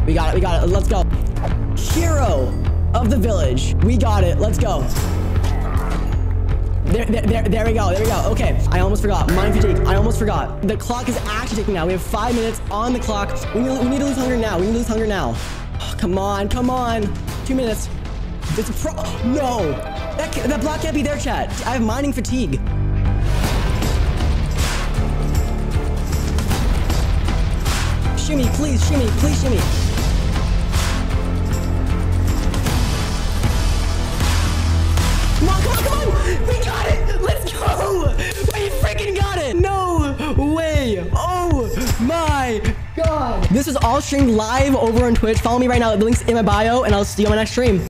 We got it. We got it. Let's go. Hero of the village. We got it. Let's go. There we go. There we go. Okay. I almost forgot. Mind fatigue. I almost forgot. The clock is actually ticking now. We have 5 minutes on the clock. We need to lose hunger now. We need to lose hunger now. Oh, come on. Come on. 2 minutes. It's a pro. No. That block can't be there, chat. I have mining fatigue. Shimmy, please. Shimmy. Please shimmy. Come on, come on, come on! We got it! Let's go! We freaking got it! No way! Oh my god! This was all streamed live over on Twitch. Follow me right now. The link's in my bio, and I'll see you on my next stream.